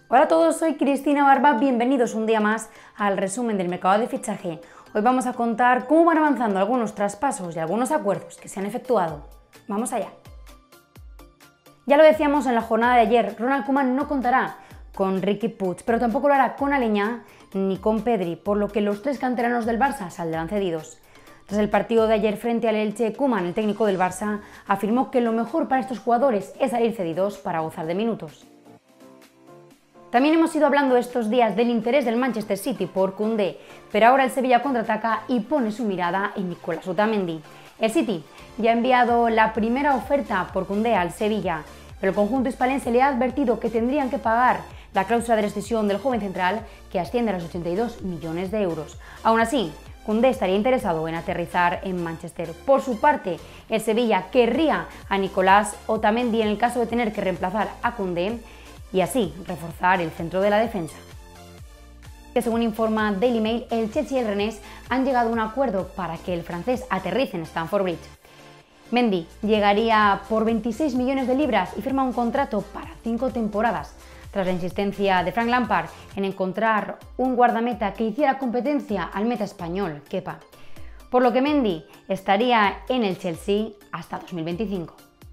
Hola a todos, soy Cristina Barba, bienvenidos un día más al resumen del mercado de fichaje. Hoy vamos a contar cómo van avanzando algunos traspasos y algunos acuerdos que se han efectuado. Vamos allá. Ya lo decíamos en la jornada de ayer, Ronald Koeman no contará con Riqui Puig, pero tampoco lo hará con Aleñá ni con Pedri, por lo que los tres canteranos del Barça saldrán cedidos. Tras el partido de ayer frente al Elche, Koeman, el técnico del Barça, afirmó que lo mejor para estos jugadores es salir cedidos para gozar de minutos. También hemos ido hablando estos días del interés del Manchester City por Koundé, pero ahora el Sevilla contraataca y pone su mirada en Nicolás Otamendi. El City ya ha enviado la primera oferta por Koundé al Sevilla, pero el conjunto hispalense le ha advertido que tendrían que pagar la cláusula de rescisión del joven central, que asciende a los 82 millones de euros. Aún así, Koundé estaría interesado en aterrizar en Manchester. Por su parte, el Sevilla querría a Nicolás Otamendi en el caso de tener que reemplazar a Koundé y así reforzar el centro de la defensa. Según informa Daily Mail, el Chelsea y el Rennes han llegado a un acuerdo para que el francés aterrice en Stamford Bridge. Mendy llegaría por 26 millones de libras y firma un contrato para 5 temporadas, tras la insistencia de Frank Lampard en encontrar un guardameta que hiciera competencia al meta español, Kepa, por lo que Mendy estaría en el Chelsea hasta 2025.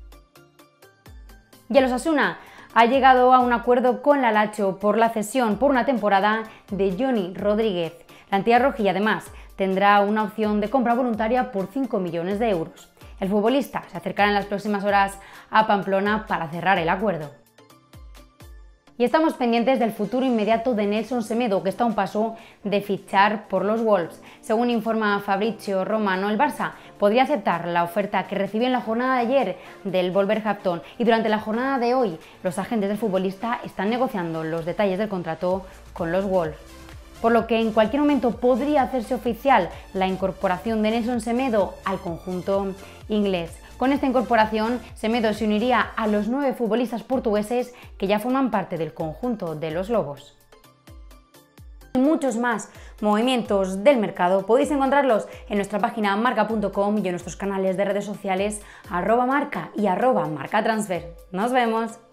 Y el Osasuna ha llegado a un acuerdo con la Lazio por la cesión por una temporada de Johnny Rodríguez. La entidad rojilla además tendrá una opción de compra voluntaria por 5 millones de euros. El futbolista se acercará en las próximas horas a Pamplona para cerrar el acuerdo. Y estamos pendientes del futuro inmediato de Nelson Semedo, que está a un paso de fichar por los Wolves. Según informa Fabrizio Romano, el Barça podría aceptar la oferta que recibió en la jornada de ayer del Wolverhampton, y durante la jornada de hoy los agentes del futbolista están negociando los detalles del contrato con los Wolves, por lo que en cualquier momento podría hacerse oficial la incorporación de Nelson Semedo al conjunto inglés. Con esta incorporación, Semedo se uniría a los 9 futbolistas portugueses que ya forman parte del conjunto de los Lobos. Y muchos más movimientos del mercado podéis encontrarlos en nuestra página marca.com y en nuestros canales de redes sociales @marca y @marcatransfer. ¡Nos vemos!